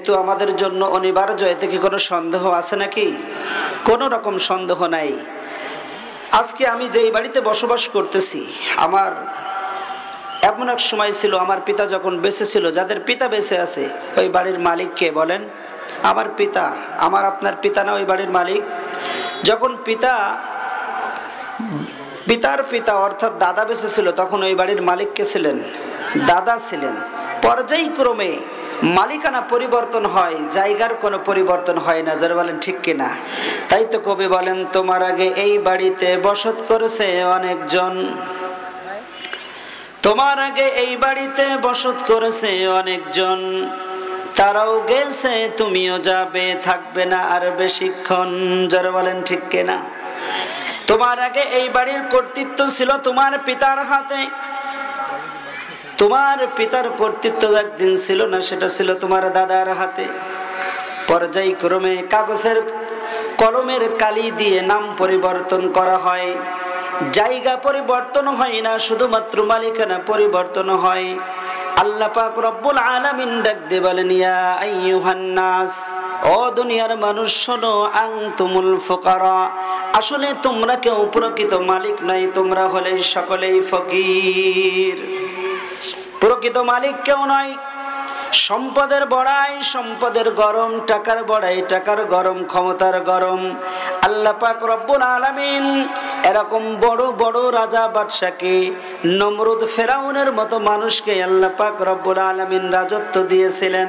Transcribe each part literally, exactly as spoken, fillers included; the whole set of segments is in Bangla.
মৃত্যু আমাদের জন্য অনিবার্য, এতে কি কোনো সন্দেহ আছে নাকি? কোনো রকম সন্দেহ নাই। আজকে আমি যেই বাড়িতে বসবাস করতেছি, আমার এমন এক সময় ছিল, আমার পিতা যখন বেঁচে ছিল, যাদের পিতা বেঁচে আছে ওই বাড়ির মালিক কে বলেন? আমার পিতা। আমার আপনার পিতা না ওই বাড়ির মালিক? যখন পিতা পিতার পিতা অর্থাৎ দাদা বেঁচে ছিল, তখন ওই বাড়ির মালিক কে ছিলেন? দাদা ছিলেন। পর্যায়ক্রমে মালিকানা পরিবর্তন হয়, জায়গার কোনো পরিবর্তন হয় না। যারা বলেন ঠিক কিনা? তাই তো কবি বলেন, তোমার আগে এই বাড়িতে বসত করেছে অনেকজন, তোমার আগে এই বাড়িতে বসত করেছে অনেকজন, তারাও গেছে তুমিও যাবে, থাকবে না আর বেশিক্ষণ। যারা বলেন ঠিক কিনা? তোমার আগে এই বাড়ির কর্তৃত্ব ছিল তোমার পিতার হাতে, তোমার পিতার কর্তৃত্ব একদিন ছিল না, সেটা ছিল তোমার দাদার হাতে। পর্যায়ক্রমে কাগজের কলমের কালি দিয়ে নাম পরিবর্তন করা হয়, জায়গা পরিবর্তন হয় না, শুধুমাত্র মালিকানা পরিবর্তন হয়। আল্লাহ পাক রব্বুল আলামিন ডাক দিয়ে বলেন, ইয়া আইয়ুহান নাস, ও দুনিয়ার মানুষ শোনো, আনতুমুল ফুকারা, আসলে তোমরা কেউ প্রকৃত মালিক নাই, তোমরা হলে সকলেই ফকির। প্রকৃত মালিক কেউ নয়। সম্পদের বড়াই সম্পদের গরম, টাকার বড়াই টাকার গরম, ক্ষমতার গরম। আল্লাহ পাক রব্বুল আলামিন এরকম বড় বড় রাজা বাদশাকে, নমরুদ ফেরাউনের মতো মানুষকে আল্লাহ পাক রব্বুল আলামিন রাজত্ব দিয়েছিলেন।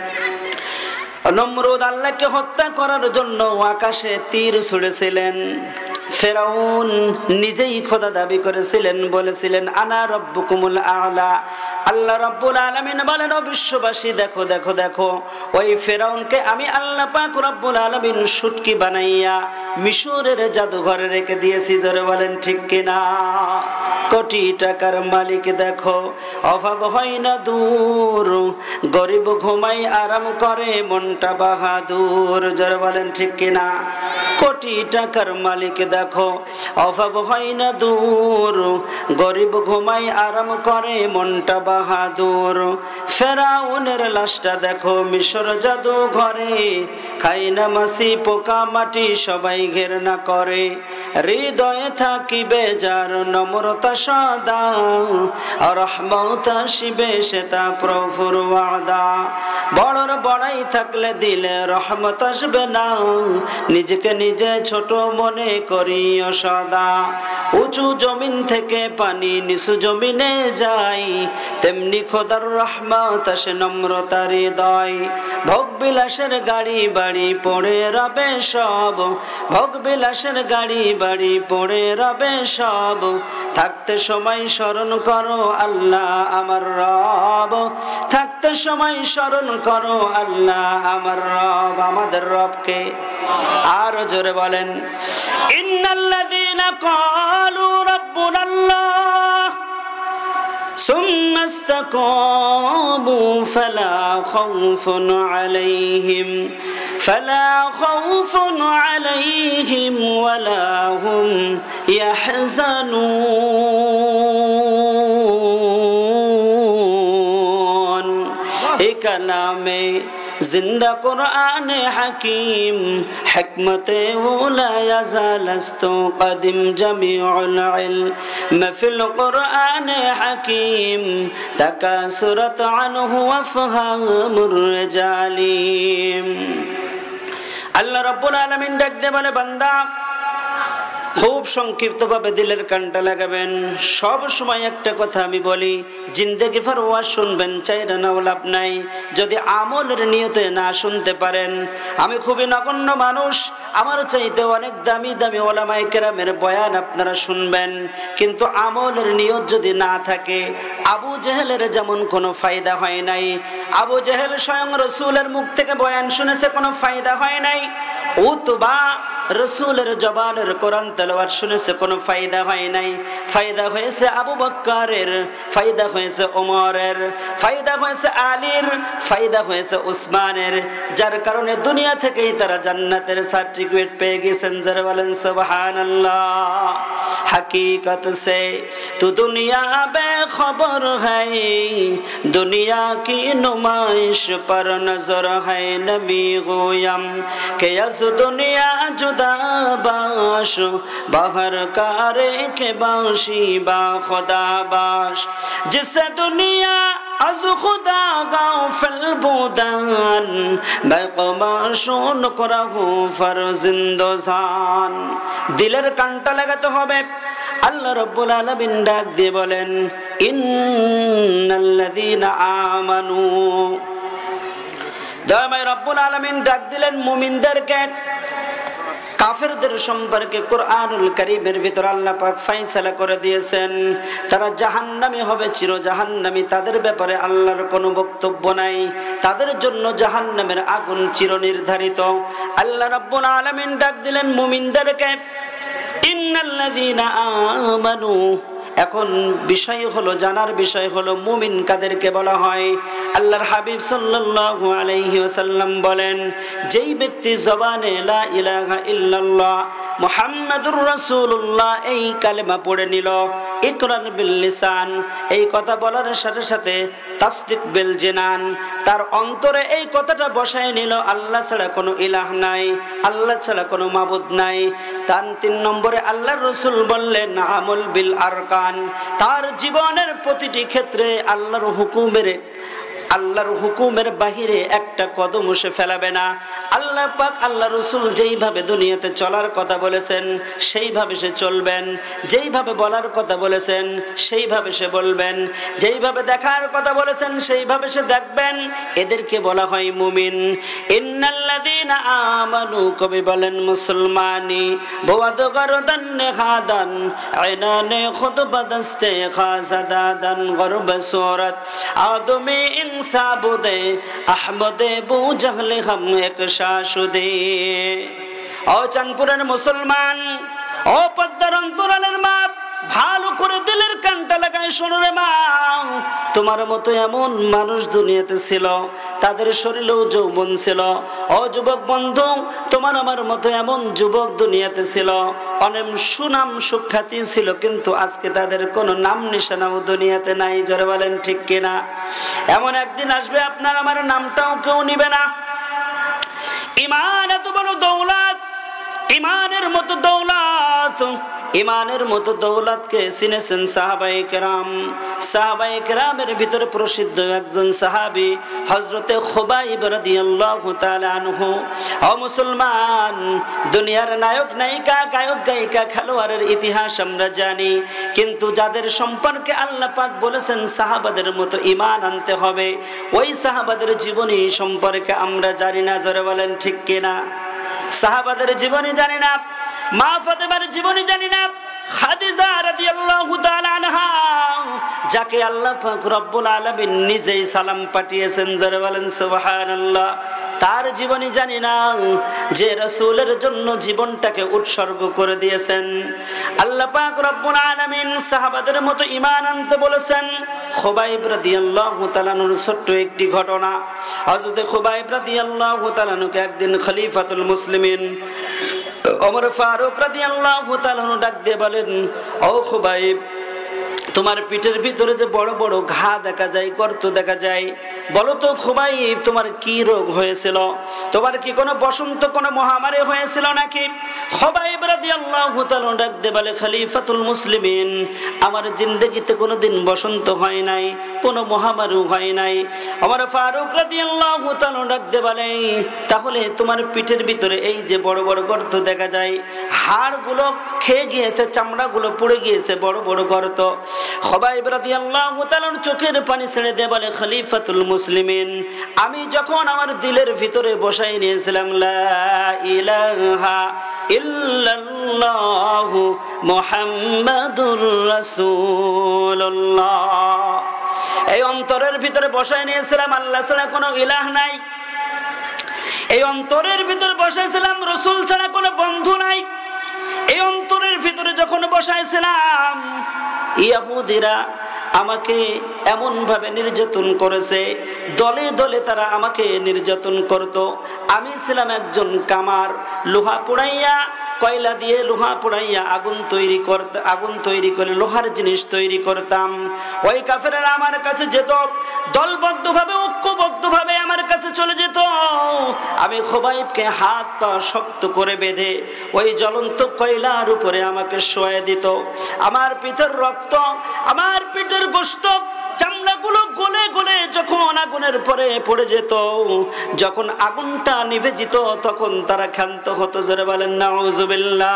নমরুদ আল্লাহকে হত্যা করার জন্য আকাশে তীর ছুঁড়েছিলেন। ফেরাউন নিজেই খোদা দাবি করেছিলেন, বলেছিলেন আনা রব্বুকুমুল আলা। আল্লাহ রাব্বুল আলামিন বলেন, ও বিশ্ববাসী দেখো দেখো দেখো, ওই ফেরাউনকে আমি আল্লাহ পাক রব্বুল আলামিন শুটকি বানাইয়া মিশরের জাদুঘরে রেখে দিয়েছি। জোরে বলেন ঠিক কিনা? কোটি টাকার মালিক দেখো, অভাব হয় না দূর, গরিব ঘুমাই আরাম করে মনটা বাহাদুর। জোরে বলেন ঠিক কিনা? কোটি টাকার মালিক দেখো, অভাব হয় না দূর, গরিব ঘুমাই আরাম করে মনটা বাহাদুর। ফেরাউনের লাশটা দেখো মিশর জাদু ঘরে, খাই না মাছি পোকা মাটি সবাই ঘেরনা করে। হৃদয়ে থাকিবে যার নম্রতা সদা, রহমত আসিবে সেটা প্রভুর ওয়াদা। বড়র বড়াই থাকলে দিলে রহমত আসবে না, নিজেকে নিজে ছোট মনে করিও সদা। উঁচু জমিন থেকে পানি নিচু জমিনে যায়, তেমনি খোদার রহমত আসে নম্রতার হৃদয়। ভোগ বিলাসের গাড়ি বাড়ি পড়ে রবে সব, ভোগ বিলাসের গাড়ি বাড়ি পড়ে রবে সব, থাকতে সময় স্মরণ করো আল্লাহ আমার রব, থাকতে সময় স্মরণ করো আল্লাহ আমার রব। আমাদের রবকে আর জোরে বলেন, ইন্নাল্লাযীনা ক্বালু রাব্বুনাল্লাহ সুম্মা ইসতাকামু ফালা খাউফুন আলাইহিম ফালা খাউফুন আলাইহিম ওয়ালা হুম ইয়াহজানুন। এই কালামে জিন্দা কুরআনে হাকিম, হিকমতে উলা ইয়াজালস্তু কদিম জামিউল ইলম ফিল কুরআনে হাকিম, তাকাসুরাত আনহু আফহামুর রিজালিম। আল্লাহ রাব্বুল আলামিন ডাক দিয়ে বলে, বান্দা খুব সংক্ষিপ্তভাবে দিলের কানটা লাগাবেন। সব সময় একটা কথা আমি বলি, জিন্দেগি ভর ওয়াজ শুনবেন, চাইরা নাও লাভ নাই যদি আমলের নিয়তে না শুনতে পারেন। আমি খুবই নগণ্য মানুষ, আমার চাইতে অনেক দামি দামি ওলামায়ে কেরামের বয়ান আপনারা শুনবেন, কিন্তু আমলের নিয়ত যদি না থাকে, আবু জেহেলের যেমন কোনো ফায়দা হয় নাই। আবু জেহেল স্বয়ং রাসূলের মুখ থেকে বয়ান শুনেছে, কোনো ফায়দা হয় নাই। উতবা রাসূলের জবানের কোরআন তেলাওয়াত শুনেছে, কোনো ফায়দা হয় নাই। ফায়দা হয়েছে আবু বকরের, ফায়দা হয়েছে ওমরের, ফায়দা হয়েছে আলীর, ফায়দা হয়েছে উসমানের, যার কারণে দুনিয়া থেকেই তারা জান্নাতের সার্টিফিকেট পেয়ে গেছেন। যারা বলেন সুবহানাল্লাহ। हकीकत से तो दुनिया बेखबर है, दुनिया की नुमाइश पर नजर है नबी गोयम के यस दुनिया जुदा बाश बाहर कारे के बाशी बा खुदा बाश, जिससे दुनिया अज खुदा गाफिल बुदान बेकबाशुन करहु फरजिंदोजान। दिलेर कानटा लागाते होबे। আল্লাহ রাব্বুল আলামিন ডাক দিয়ে বলেন ইন্নাল্লাযীনা আমানু। দয়াময় রব্বুল আলামিন ডাক দিলেন মুমিনদেরকে। কাফেরদের সম্পর্কে কোরআনুল কারীমের ভিতর আল্লাহ পাক ফয়সালা করে দিয়েছেন, তারা জাহান্নামী হবে, চির জাহান্নামী। তাদের ব্যাপারে আল্লাহর কোনো বক্তব্য নাই, তাদের জন্য জাহান্নামের আগুন চির নির্ধারিত। আল্লাহ রাব্বুল আলামিন ডাক দিলেন মুমিনদেরকে ইন্নাল্লাযীনা আমানু। এখন বিষয় হলো, জানার বিষয় হলো মুমিন কাদেরকে বলা হয়। আল্লাহর হাবিব সাল্লাল্লাহু আলাইহি ওয়াসাল্লাম বলেন, যেই ব্যক্তি জবানে লা ইলাহা ইল্লাল্লাহ মুহাম্মাদুর রাসূলুল্লাহ এই কালেমা পড়ে নিল, ইকরার বিল লিসান, এই কথা বলার সাথে সাথে তাসদিক বিল জিনান, তার অন্তরে এই কথাটা বসায় নিল আল্লাহ ছাড়া কোনো ইলাহ নাই, আল্লাহ ছাড়া কোনো মাবুদ নাই। তার তিন নম্বরে আল্লাহর রাসূল বললেন আমল বিল আরকান, তার জীবনের প্রতিটি ক্ষেত্রে আল্লাহর হুকুমের আল্লাহর হুকুমের বাহিরে একটা কদম সে ফেলাবে না। আল্লাহ পাক আল্লাহ রাসূল যেইভাবে দুনিয়াতে চলার কথা বলেছেন সেইভাবে সে চলবেন, যেইভাবে বলার কথা বলেছেন সেইভাবে সে বলবেন, যেইভাবে দেখার কথা বলেছেন সেইভাবে সে দেখবেন। এদেরকে বলা হয় মুমিন। ইন্নাল্লাযীনা আমানু, কবি বলেন মুসলমানি বওয়াদ গরদান নেহাদান আইনানে খুতবাদস্তে খাজাদাদান গরব সুরাত আদমে সাবুদে আহমদে বু জাহলে হাম এক শাশুদে। ও চাঁদপুরের মুসলমান, ও পদ্মার অন্তরালের মা, ভালো করে দিলের কানটা লাগায় শোনো রে মা। তোমার মতো এমন মানুষ দুনিয়াতে ছিল, তাদের শরীরেও যৌবন ছিল। ও যুবক বন্ধু, তোমার আমার মতো এমন যুবক দুনিয়াতে ছিল, অনেক সুনাম সুখ্যাতি ছিল, কিন্তু আজকে তাদের কোনো নাম নিশানাও দুনিয়াতে নাই। জোরে বলেন ঠিক কিনা? এমন একদিন আসবে আপনার আমার নামটাও কেউ নিবে না। ঈমান এত বড় দৌলত, ঈমানের মতো দৌলত, ঈমানের মতো দৌলতকে চিনেছেন সাহাবায়ে কেরাম। সাহাবায়ে কেরামের ভিতরে প্রসিদ্ধ একজন সাহাবী হযরতে খুবাইব রাদিয়াল্লাহু তাআলা আনহু। ও মুসলমান, দুনিয়ার নায়ক নায়িকা, গায়ক গায়িকা, খেলোয়াড়ের ইতিহাস আমরা জানি, কিন্তু যাদের সম্পর্কে আল্লাহ পাক বলেছেন সাহাবাদের মতো ঈমান আনতে হবে, ওই সাহাবাদের জীবনী সম্পর্কে আমরা জানি না। জোরে বলেন ঠিক কিনা? সাহাবাদের জীবনী জানি না, মা ফাতেমার জীবনী জানি না, খাদিজা রাদিয়াল্লাহু তাআলা আনহা যাকে আল্লাহ পাক রব্বুল আলামিন নিজেই সালাম পাঠিয়েছেন, যারা বলেন সুবহানাল্লাহ, তার জীবনী জানি না, যে রাসূলের জন্য জীবনটাকে উৎসর্গ করে দিয়েছেন। আল্লাহ পাক রব্বুল আলামিন সাহাবাদের মতো ঈমান আনতে বলেছেন। খুবাইব রাদিয়াল্লাহু তাআলা আনহুর ছোট্ট একটি ঘটনা। হযরত খুবাইব রাদিয়াল্লাহু তাআলা আনহুকে একদিন খলিফাতুল মুসলিমিন ওমর ফারুক রাদিয়াল্লাহু তাআলা আনহু ডাক দিয়ে বলেন, ও খুবাইব, তোমার পিঠের ভিতরে যে বড় বড় ঘা দেখা যায়, গর্ত দেখা যায়, বলো তো খুবাইব তোমার কি রোগ হয়েছিল? তোমার কি কোনো বসন্ত, কোনো মহামারী হয়েছিল নাকি? খুবাইব রাদিয়াল্লাহু তাআলা ডাক দিয়ে বলে, খলিফাতুল মুসলিমিন, আমার জিন্দেগিতে কোনোদিন বসন্ত হয় নাই, কোনো মহামারী হয় নাই। ওমর ফারুক রাদিয়াল্লাহু তাআলা ডাক দিয়ে বলে, তাহলে তোমার পিঠের ভিতরে এই যে বড় বড় গর্ত দেখা যায়, হাড়গুলো খেয়ে গিয়েছে, চামড়াগুলো পুড়ে গিয়েছে, বড় বড় গর্ত। খুবাইব রাদিয়াল্লাহু তাআলা চোখের পানি ছেড়ে দিয়ে বলে, খলিফাতুল মুসলিমিন, আমি যখন আমার দিলের ভিতরে বসাই নিয়েছিলাম লা ইলাহা ইল্লাল্লাহু মুহাম্মাদুর রাসূলুল্লাহ, এই অন্তরের ভিতরে বসাই নিয়েছিলাম আল্লাহ ছাড়া কোনো ইলাহ নাই, এই অন্তরের ভিতরে বসাইছিলাম রাসূল ছাড়া কোনো বন্ধু নাই। এই অন্তরের ভিতরে যখন বসাইছিলাম, ইহুদিরা আমাকে এমন ভাবে নির্যাতন করেছে, দলে দলে তারা আমাকে নির্যাতন করত। আমি ছিলাম একজন কামার, লোহা পোড়াইয়া, কয়লা দিয়ে লোহা পোড়াইয়া আগুন তৈরি করতে আগুন তৈরি করে লোহার জিনিস তৈরি করতাম। ওই কাফেররা আমার কাছে যেত, দলবদ্ধভাবে ঐক্যবদ্ধভাবে আমার কাছে চলে যেত। আমি খুবাইবকে হাত পা শক্ত করে বেঁধে ওই জ্বলন্ত কয়লার উপরে আমাকে শোয়া দিত। আমার পিঠের রক্ত, আমার পিঠের গোশত, চামড়াগুলো গলে গলে যখন আগুনের পরে পড়ে যেত, যখন আগুনটা নিভে যেত, তখন তারা ক্ষান্ত হতো। জোরে বলেন নাউজুবিল্লাহ।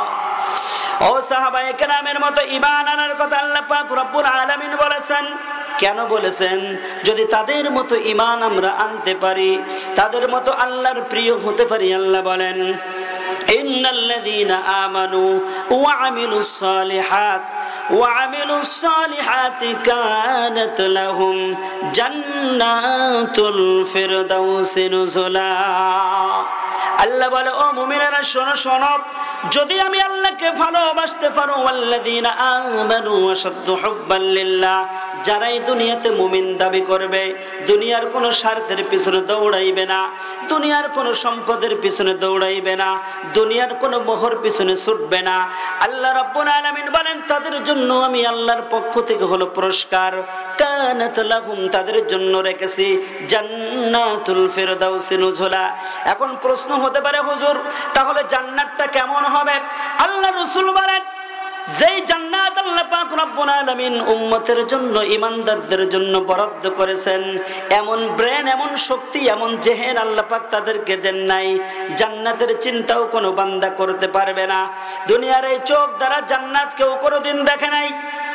ও সাহাবায়ে কেরামের মতো ঈমান আনার কথা আল্লাহ পাক রব্বুল আলামিন বলেছেন। কেন বলেছেন? যদি তাদের মতো ঈমান আমরা আনতে পারি, তাদের মতো আল্লাহর প্রিয় হতে পারি। আল্লাহ বলেন, ইন্নাল্লাযীনা আমানু ওয়া আমিলুস সালিহাত وعملوا الصالحات كانت لهم جنات الفردوس نزلا। আল্লাহ বলে, ও মুমিনেরা শোনো শোনো, যদি আমি আল্লাহকে ভালোবাসতে পারো, ওয়াল্লাযীনা আমানু আশাদ্দু হুব্বান লিল্লাহ, যারা এই দুনিয়াতে মুমিন দাবি করবে, দুনিয়ার কোনো স্বার্থের পিছনে দৌড়াইবে না, দুনিয়ার কোনো সম্পদের পিছনে দৌড়াইবে না, দুনিয়ার কোনো মোহর পিছনে ছুটবে না, আল্লাহ রাব্বুল আলামিন বলেন তাদের জন্য আমি আল্লাহর পক্ষ থেকে হলো পুরস্কার, কানাত লাহুম, তাদের জন্য রেখেছি জান্নাতুল ফিরদাউস নুজুলা। এখন প্রশ্ন হতে পারে, হুজুর তাহলে জান্নাতটা কেমন হবে? আল্লাহ রাসূল বলেন, যেই জান্নাত আল্লাহ পাক রব্বুল আলামিন উম্মতের জন্য, ঈমানদারদের জন্য বরাদ্দ করেছেন, এমন ব্রেন, এমন শক্তি, এমন জেহেন আল্লাহ পাক তাদেরকে দেন নাই। জান্নাতের চিন্তাও কোনো বান্দা করতে পারবে না। দুনিয়ার এই চোখ দ্বারা জান্নাত কেউ কোনোদিন দেখে নাই।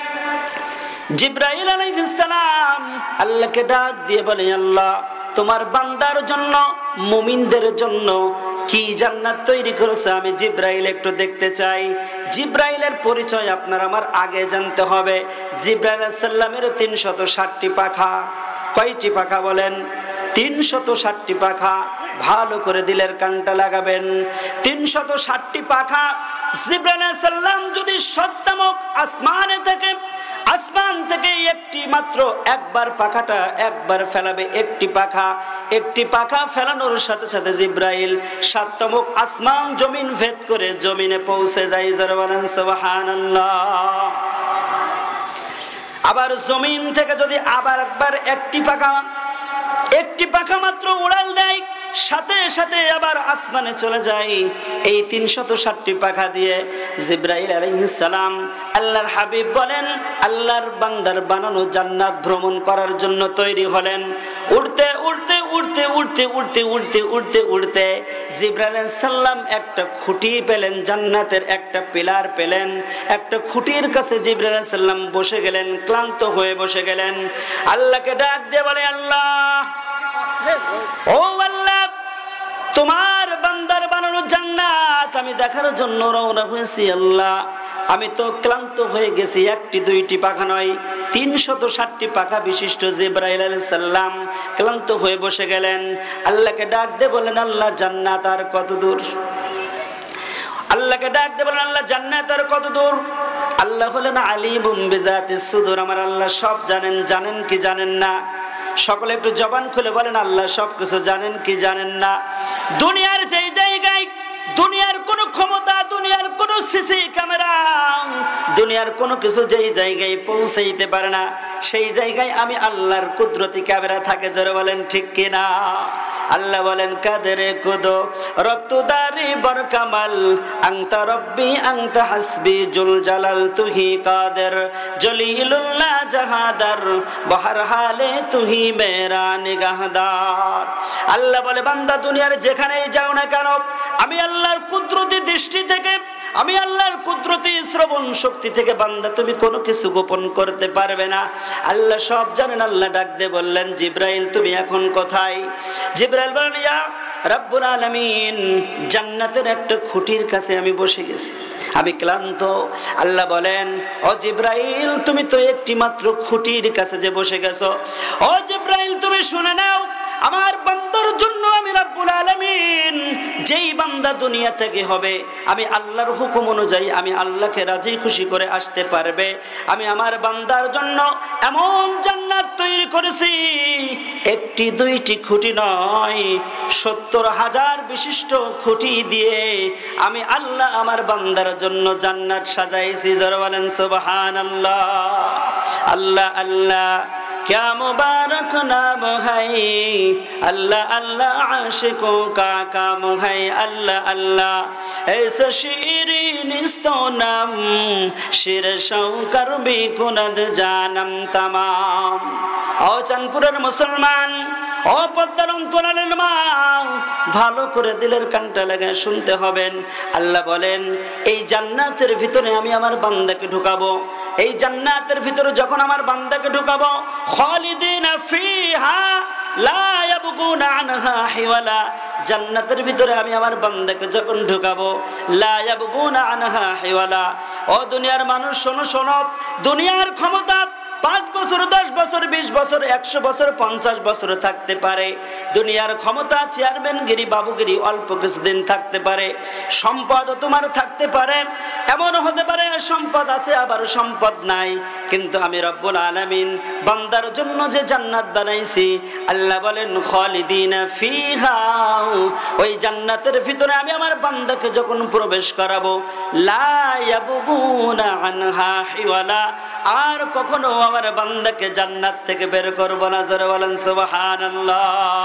জিবরাইল আলাইহিস সালাম আল্লাহকে ডাক দিয়ে বলে, আল্লাহ তোমার বান্দার জন্য, মুমিনদের জন্য কি জান্নাত তৈরি করেছে, আমি জিবরাইল একটু দেখতে চাই। জিবরাইলের পরিচয় আপনার আমার আগে জানতে হবে। জিবরাইল আলাইহিস সালামের তিনশত ষাটটি পাখা। কয়টি পাখা বলেন? তিনশত ষাটটি পাখা। ভালো করে দিলের কানটা লাগাবেন। তিনশত ষাটটি পাখা। জিবরাইল আলাইহিস সালাম যদি সত্তামক আসমানে থেকে, আসমান থেকে একটি মাত্র একবার পাখাটা একবার ফেলাবে, একটি পাখা, একটি পাখা ফেলানোর সাথে সাথে জিবরাইল সাতমুখ আসমান জমিন ভেদ করে জমিনে পৌঁছে যায়। যারা বলেন সুবহানাল্লাহ। আবার জমিন থেকে যদি আবার একবার একটি পাখা, একটি পাখা মাত্র উড়াল দেয়, সাথে সাথে আবার আসমানে চলে যায়। এই তিনশত ষাটটি পাখা দিয়ে জিবরাইল আলাইহিস সালাম, আল্লাহর হাবিব বলেন, আল্লাহর বান্দার বানানো জান্নাত ভ্রমণ করার জন্য তৈরি হলেন। উড়তে উড়তে উড়তে উড়তে উড়তে উড়তে উড়তে উড়তে জিবরাইল আলাইহিস সালাম একটা খুঁটি পেলেন, জান্নাতের একটা পিলার পেলেন। একটা খুঁটির কাছে জিবরাইল আলাইহিস সালাম বসে গেলেন, ক্লান্ত হয়ে বসে গেলেন। আল্লাহকে ডাক দিয়ে বলে, আল্লাহ, ও আল্লাহ, তোমার বান্দার বানানো জান্নাত আমি দেখার জন্য রওনা হয়েছি। আল্লাহ, আমি তো ক্লান্ত হয়ে গেছি। একটি দুইটি পাখা নয়, তিনশত ষাটটি পাখা বিশিষ্ট জিবরাইল আলাইহিস সালাম ক্লান্ত হয়ে বসে গেলেন। আল্লাহকে ডাক দিয়ে বলেন, আল্লাহ, জান্নাত আর কত দূর? আল্লাহকে ডাক দিয়ে বলেন, আল্লাহ, জান্নাত আর কত দূর? আল্লাহ হলেন আলিমুম বিজাতিস সুদূর। আমার আল্লাহ সব জানেন। জানেন কি জানেন না? সকলে একটু জবান খুলে বলেন, আল্লাহ সবকিছু জানেন কি জানেন না? দুনিয়ার যেই জায়গায়, দুনিয়ার কোনো ক্ষমতা, দুনিয়ার কোনো সিসি ক্যামেরা, দুনিয়ার কোনো কিছু যেই জায়গায় পৌঁছাইতে পারে না, সেই জায়গায় আমি আল্লাহর কুদরতি ক্যামেরা থাকে। জোরে বলেন ঠিক কিনা? আল্লাহ বলেন, কাদেরে কুদো রক্তদারি বরকামাল, আংতা রব্বি আংতা হাসবি জুল জালাল, তুহি কাদের জলিলুল্লাহ জাহাদার, বহর হালে তুহি মেরা নিগাহদার। আল্লাহ বলে, বান্দা দুনিয়ার যেখানেই যাও না কেন, আমি আল্লাহর কুদরতি দৃষ্টি থেকে, আমি আল্লাহর কুদরতি শ্রবণ শক্তি থেকে বান্দা তুমি কোনো কিছু গোপন করতে পারবে না। আল্লাহ সব জানেন। আল্লাহ ডাক দিয়ে বললেন, জিবরাইল তুমি এখন কোথায়? জিবরাইল বলেন, ইয়া রাব্বুল আলামিন, জান্নাতের একটা খুঁটির কাছে আমি বসে গেছি, আমি ক্লান্ত। আল্লাহ বলেন, ও জিবরাইল, তুমি তো একটি মাত্র খুঁটির কাছে যে বসে গেছো, ও জিবরাইল তুমি শুনে নাও, আমার বান্দার জন্য আমি রাব্বুল আলামিন বান্দা দুনিয়া থেকে হবে, আমি আল্লাহর হুকুম অনুযায়ী আমি আল্লাহকে রাজি খুশি করে আসতে পারবে। আমি আমার বান্দার জন্য এমন জান্নাত তৈরি করেছি, একটি দুইটি খুঁটি নয়, সত্তর হাজার বিশিষ্ট খুঁটি দিয়ে আমি আল্লাহ আমার বান্দার জন্য জান্নাত সাজাইছি। যারা বলেন সুবহানাল্লাহ। আল্লাহ আল্লাহ क्या मुबारक नाम है, अल्लाह अल्लाह आशिकों का काम है, अल्लाह अल्लाह ऐसा शीरीन इस्तो नाम शिर शौकर भी कुनद जानम तमाम। ओ चांदपुरेर मुसलमान, ও পদ্মার অন্তরালের মা, ভালো করে দিলের কানটা লাগায় শুনতে হবেন। আল্লাহ বলেন এই জান্নাতের ভিতরে আমি আমার বান্দাকে ঢুকাবো। এই জান্নাতের ভিতরে যখন আমার বান্দাকে ঢুকাবো, খালিদিনা ফিহা লা ইয়াবগুনা আনহা হিওয়ালা, জান্নাতের ভিতরে আমি আমার বান্দাকে যখন ঢুকাবো, লা ইয়াবগুনা আনহা হিওয়ালা। ও দুনিয়ার মানুষ শোনো শোনো, দুনিয়ার ক্ষমতা পাঁচ বছর, দশ বছর, বিশ বছর, একশো বছর, পঞ্চাশ বছর থাকতে পারে। দুনিয়ার ক্ষমতা, চেয়ারম্যানগিরি, বাবুগিরি অল্প কিছুদিন থাকতে পারে। সম্পদ তোমার থাকতে পারে, এমনও হতে পারে সম্পদ আছে আবার সম্পদ নাই। কিন্তু আমি রব্বুল আলামিন বান্দার জন্য যে জান্নাত বানাইছি, আল্লাহ বলেন খালিদিনা ফিহা, ওই জান্নাতের ভিতরে আমি আমার বান্দাকে যখন প্রবেশ করাবো, লা ইয়াবগুনা আনহা হিওয়ালা, আর কখনো আমার বান্দাকে জান্নাত থেকে বের করব না। যারা বলেন সুবহানাল্লাহ।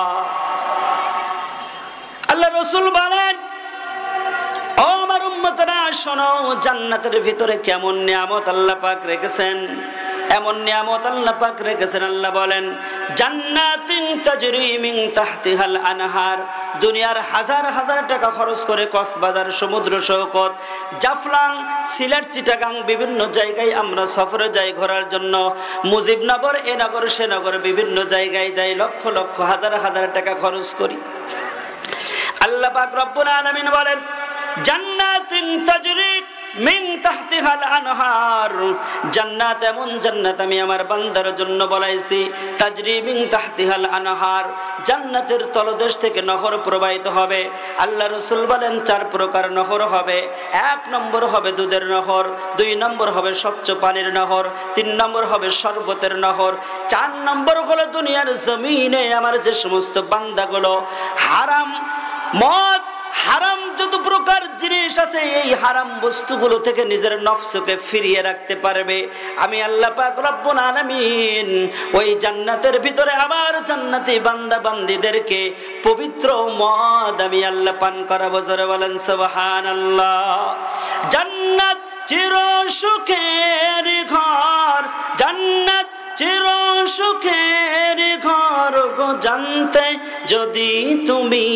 আল্লাহ রাসূল বলেন ও আমার উম্মতরা শোনো, জান্নাতের ভিতরে কেমন নিয়ামত আল্লাহ পাক রেখেছেন, এমন নিয়ামত আল্লাহ পাক রেখেছেন। আল্লাহ বলেন জান্নাতিন তাজরি মিন তাহতিহাল আনহার, দুনিয়ার হাজার হাজার টাকা খরচ করে কক্সবাজার, সমুদ্র সৈকত, জাফলং, সিলেট, চিটাগাং বিভিন্ন জায়গায় আমরা সফরে যাই ঘোরার জন্য। মুজিবনগর, এ নগর সে নগর বিভিন্ন জায়গায় যাই, লক্ষ লক্ষ হাজার হাজার টাকা খরচ করি। আল্লাহ পাক রব্বুল আলামিন বলেন জান্নাতিন তাজরি মিন তাহতিহাল আনহার, জান্নাত এমন জান্নাত আমি আমার বান্দার জন্য বলাইছি, তাজরি মিন তাহতিহাল আনহার, জান্নাতের তলদেশ থেকে নহর প্রবাহিত হবে। আল্লাহ রাসূল বলেন চার প্রকার নহর হবে। এক নম্বর হবে দুধের নহর, দুই নম্বর হবে স্বচ্ছ পানির নহর, তিন নম্বর হবে শরবতের নহর, চার নম্বর হলো দুনিয়ার জমিনে আমার যে সমস্ত বান্দাগুলো হারাম, মদ, হারাম যত প্রকার জিনিস আছে, এই হারাম বস্তুগুলো থেকে নিজের নফসকে ফিরিয়ে রাখতে পারবে, আমি আল্লাহ পাক রব্বুল আলামিন ওই জান্নাতের ভিতরে আবার জান্নাতি বান্দা বান্দীদেরকে পবিত্র মদ আমি আল্লাহ পান করাবো। যারা বলেন সুবহানাল্লাহ। জান্নাত চির সুখের ঘর, জান্নাত চির সুখের ঘর গো, জানতে যদি তুমি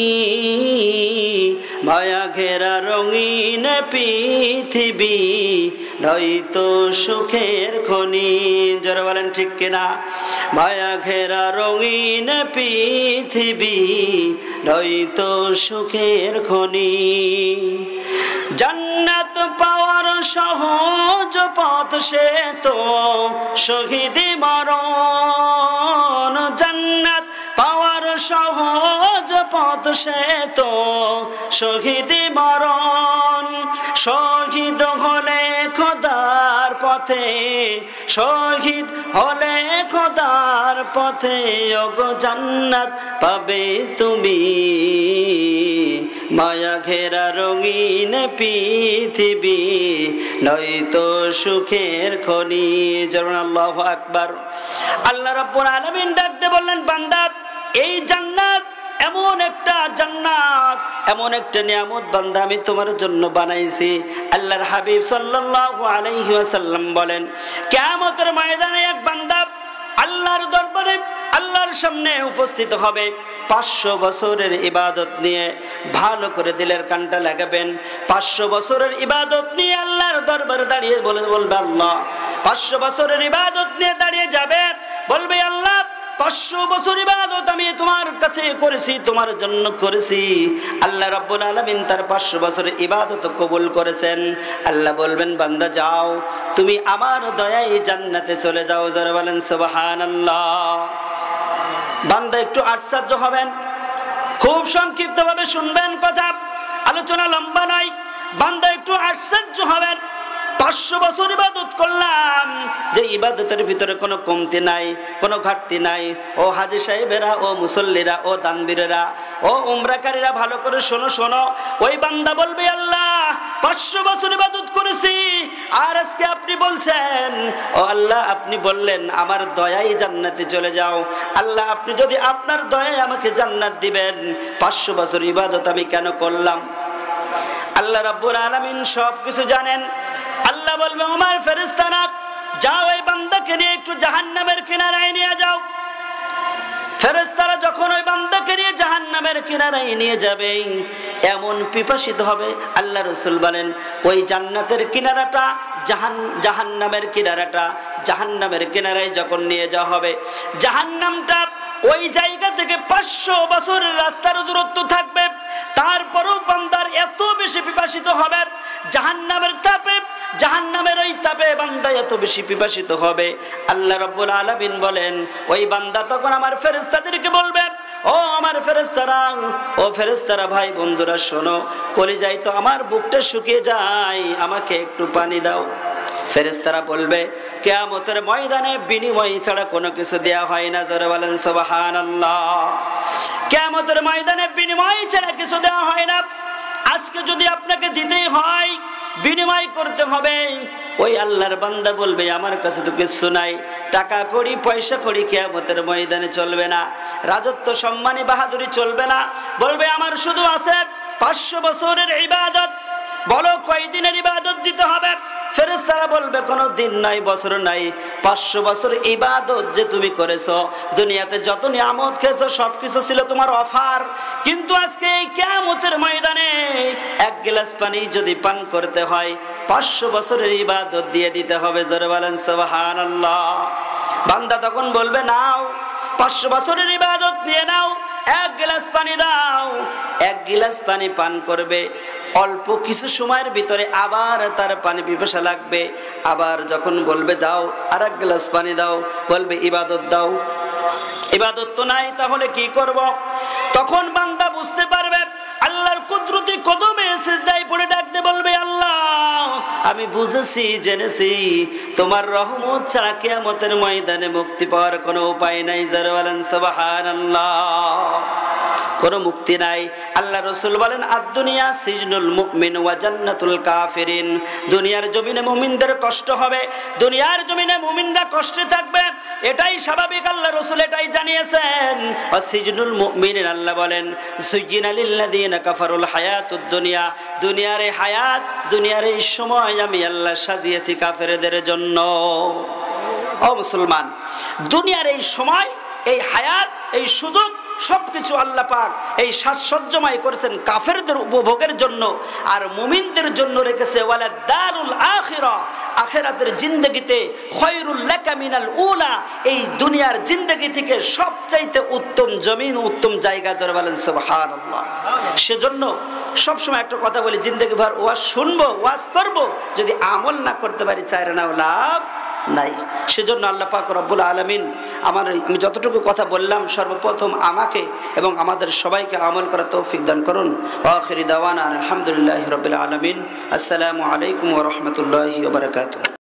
মায়া ঘেরা রঙিন পৃথিবী, নয়তো সুখের খনি। যারা বলেন ঠিক কিনা? মায়া ঘেরা রঙিন পৃথিবী, নয়তো সুখের খনি। জান্নাত পাওয়ার সহজ পথ সে তো শহীদি মরণ, জান্নাত পাওয়ার সহজ পথ সে তো শহীদি মরণ। শহীদ হলে খোদার পথে, শহীদ হলে খোদার পথে, ওগো জান্নাত পাবে তুমি, মায়া ঘেরা রঙিন পৃথিবী, নয়তো সুখের খনি। যেমন আল্লাহু আকবার। আল্লাহ রাব্বুল আলামিন ডাকতে বললেন বান্দা, এই জান্নাত এমন একটা জান্নাত, এমন একটা নিয়ামত বান্দা আমি তোমার জন্য বানাইছি। আল্লাহর হাবিব সাল্লাল্লাহু আলাইহি ওয়াসাল্লাম বলেন কিয়ামতের ময়দানে এক বান্দা আল্লাহর দরবারে আল্লাহর সামনে উপস্থিত হবে পাঁচশো বছরের ইবাদত নিয়ে। ভালো করে দিলের কানটা লাগাবেন। পাঁচশো বছরের ইবাদত নিয়ে আল্লাহর দরবারে দাঁড়িয়ে বলে বলবে আল্লাহ, পাঁচশো বছরের ইবাদত নিয়ে দাঁড়িয়ে যাবে, বলবে আল্লাহ পাঁচশো বছর ইবাদত আমি তোমার কাছে করেছি, তোমার জন্য করেছি। আল্লাহ রাব্বুল আলামিন তার পাঁচশো বছরের ইবাদত কবুল করেছেন। আল্লাহ বলবেন বান্দা যাও, তুমি আমার দয়ায় জান্নাতে চলে যাও। যারা বলেন সুবহানাল্লাহ। বান্দা একটু আশ্চর্য হবেন, খুব সংক্ষিপ্তভাবে শুনবেন কথা। আলোচনা লম্বা নাই, বান্দা একটু আশ্চর্য হবেন। পাঁচশো বছর ইবাদত করলাম, যে ইবাদতের ভিতরে কোনো কমতি নাই, কোনো ঘাটতি নাই। ও হাজী সাহেবেরা, ও মুসল্লিরা, ও দানবীরেরা, ও উমরাকারীরা, ভালো করে শোনো শোনো। ওই বান্দা বলবে, আল্লাহ পাঁচশো বছর ইবাদত করেছি, আর আজকে আপনি বলছেন, ও আল্লাহ আপনি বললেন আমার দয়ায় জান্নাতে চলে যাও। আল্লাহ আপনি যদি আপনার দয়ায় আমাকে জান্নাত দিবেন, পাঁচশো বছর ইবাদত আমি কেন করলাম? আল্লাহ রাব্বুল আলামিন সব কিছু জানেন। আল্লাহ বলবে, আমার ফেরেশতারা যাও এই বান্দাকে নিয়ে একটু জাহান্নামের কিনারায় নিয়ে যাও। ফেরেশতারা যখন ওই বান্দাকে নিয়ে জাহান্নামের কিনারায় নিয়ে যাবে, এমন পিপাসিত হবে, আল্লাহ রাসূল বলেন ওই জান্নাতের কিনারাটা জাহান জাহান্নামের কিনারাটা জাহান্নামের কিনারায় যখন নিয়ে যাওয়া হবে, জাহান্নামটা ওই জায়গা থেকে পাঁচশো বছরের রাস্তার দূরত্ব থাকবে। তারপরও বান্দার এত বেশি পিপাসিত হবে জাহান্নামের তাপে, জাহান্নামের ওই তাপে বান্দা এত বেশি পিপাসিত হবে। আল্লাহ রাব্বুল আলামিন বলেন, ওই বান্দা তখন আমার ফেরেশতাদেরকে বলবে, ও আমার ফেরেশতারা, ও ফেরেশতারা ভাই বন্ধুরা শোনো, কলিজায় তো আমার বুকটা শুকিয়ে যায়, আমাকে একটু পানি দাও। ফেরেশতারা বলবে, কিয়ামতের ময়দানে বিনিময় ছাড়া কোনো কিছু দেয়া হয় না। জোরে বলেন সুবহানাল্লাহ। কিয়ামতের ময়দানে বিনিময় ছাড়া কিছু দেওয়া হয় না। আজকে যদি আপনাকে দিতেই হয়, বিনিময় করতে হবে। ওই আল্লাহর বান্দা বলবে, আমার কাছে তো কিছু নাই, টাকা করি পয়সা করি কিয়ামতের ময়দানে চলবে না, রাজত্ব সম্মানী বাহাদুরি চলবে না। বলবে, আমার শুধু আছে পাঁচশো বছরের ইবাদত। বলো কয় দিনের ইবাদত দিতে হবে? ফেরেশতারা বলবে, কোনো দিন নাই, বছর নাই, পাঁচশো বছর ইবাদত যে তুমি করেছো, দুনিয়াতে যত নিয়ামত খেয়েছো সবকিছু ছিল তোমার অফার, কিন্তু আজকে এই কিয়ামতের ময়দানে এক গ্লাস পানি যদি পান করতে হয়, পাঁচশো বছরের ইবাদত দিয়ে দিতে হবে। জোরে বলেন সুবহানাল্লাহ। বান্দা তখন বলবে, নাও পাঁচশো বছরের ইবাদত নিয়ে নাও, এক গ্লাস পানি দাও। এক গ্লাস পানি পান করবে, অল্প কিছু সময়ের ভিতরে আবার তার পানি পিপাসা লাগবে। আবার যখন বলবে দাও আর এক গ্লাস পানি দাও, বলবে ইবাদত দাও। ইবাদত তো নাই, তাহলে কি করব? তখন বান্দা বুঝতে পারবে, আল্লাহর কুদরতি কদমে সিজদায় পড়ে ডাকতে বলবে, আল্লাহ আমি বুঝেছি জেনেছি তোমার রহমত ছাড়া কিয়ামতের ময়দানে মুক্তি পাওয়ার কোনো উপায় নাই। যারা বলেন সুবহানাল্লাহ, কোনো মুক্তি নাই। আল্লাহ রাসূল বলেন, আদ-দুনিয়া সিজনুল মুমিন ওয়া জান্নাতুল কাফিরিন। দুনিয়ার জমিনে মুমিনদের কষ্ট হবে, দুনিয়ার জমিনে মুমিনরা কষ্টে থাকবে, এটাই স্বাভাবিক। আল্লাহ রাসূল এটাই জানিয়েছেন। ওয়া সিজনুল মুমিনিন, আল্লাহ বলেন, সুজ্জিনা লিল্লাযিনা কাফারুল হায়াতুদ দুনিয়া। দুনিয়ার এই হায়াত, দুনিয়ার এই সময় আমি আল্লাহ সাজিয়েছি কাফেরদের জন্য। ও মুসলমান, দুনিয়ার এই সময়, এই হায়াত, এই সুযোগ সবকিছু আল্লাহ পাক এই সাজসজ্জাময় করেছেন কাফেরদের উপভোগের জন্য, আর মুমিনদের জন্য রেখেছে ওয়ালা দারুল আখিরা, আখিরাতের জিন্দেগিতে খয়রুল লাকা মিনাল উলা, এই দুনিয়ার জিন্দেগি থেকে সবচাইতে উত্তম জমিন, উত্তম জায়গা। যারা বলেন সুবহানাল্লাহ। সেজন্য সবসময় একটা কথা বলি, জিন্দেগি ভর ওয়াজ শুনবো, ওয়াজ করবো, যদি আমল না করতে পারি চাইরে না লাভ নাই। সেজন্য আল্লাহ পাক রব্বুল আলামিন আমার আমি যতটুকু কথা বললাম, সর্বপ্রথম আমাকে এবং আমাদের সবাইকে আমল করার তৌফিক দান করুন। আখিরি দাওয়ানা আলহামদুলিল্লাহি রাব্বিল আলামিন। আসসালামু আলাইকুম ওয়া রাহমাতুল্লাহি ওয়া বারাকাতুহু।